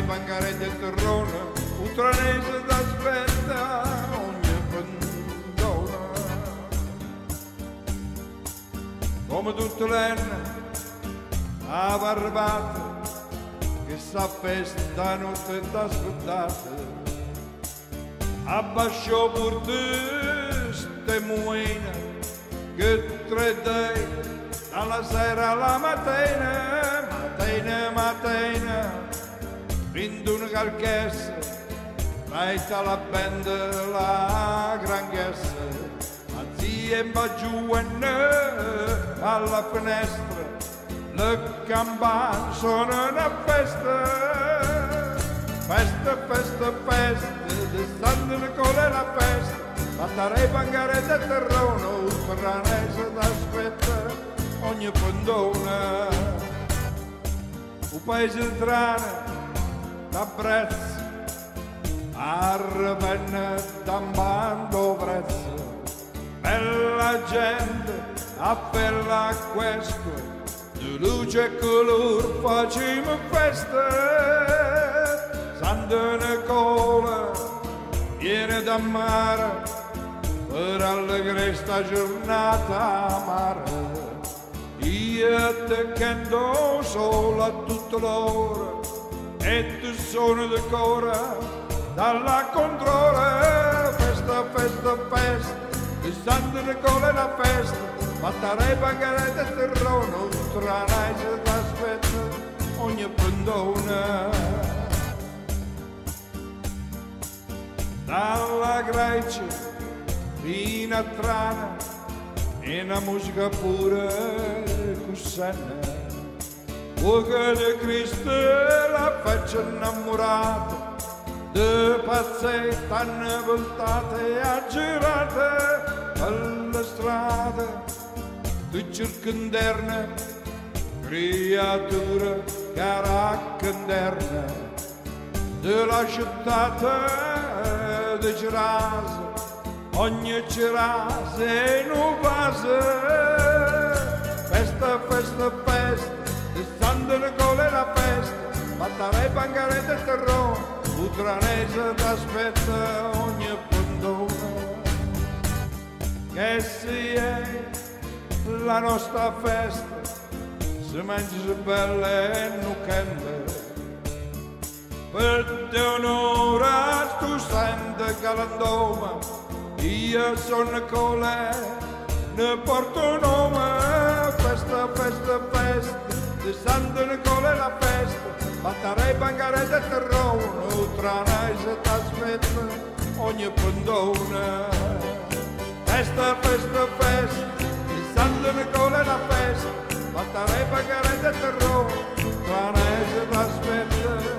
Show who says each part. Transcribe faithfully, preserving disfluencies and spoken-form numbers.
Speaker 1: pancarette e terrone, un tranese d'aspetta ogni pendona. Come tutte le anni, a barbata, che sa festa notte t'aspettate, abbasciò pur te ste muine, che tre dei, dalla sera alla mattina, mattina, mattina, rindo una carchessa, faita la benda la granghessa, ma zia in giù alla finestra, le campane sono una festa, festa, festa, festa, di San Nicola la festa, batterei pancarette e terrone, un ferranese d'aspetta ogni pendona. Un paese trane d'apprezzo, arvenne d'ambando prezzo, bella gente appella a questo, di luce e colore facciamo festa. Santa Nicola viene da mare per allegre sta giornata amara. Io te canto solo a tutta l'ora e tu sono d'accordo dalla controlla. Festa, festa, festa, di Santa Nicola è la festa, batterei pancarette e terrone, un tranese t'aspetta ogni pendona. Dalla Grecia fino a Trana, e una musica pura cussana, uoca di Cristo la faccia innamorata, de pazzette hanno voltate e aggirate per la strada, tu cercanderne creatura caracanderna, della città di Gerasa, ogni cerasa in un vaso. Festa, festa, festa, di Santa Nicola è la festa, batterei pancarette e terrone, un tranese t'aspetta ogni pendona. Che sia la nostra festa, si mangia belle e nucende, per te onore tu senti galandoma, io sono Nicola, ne porto nome. Festa, festa, festa, di Santa Nicola è la festa, batterei pancarette e terrone, un tranese t'aspetta ogni pendona. Festa, festa, festa, di Santa Nicola è la festa, batterei pancarette e terrone, un tranese t'aspetta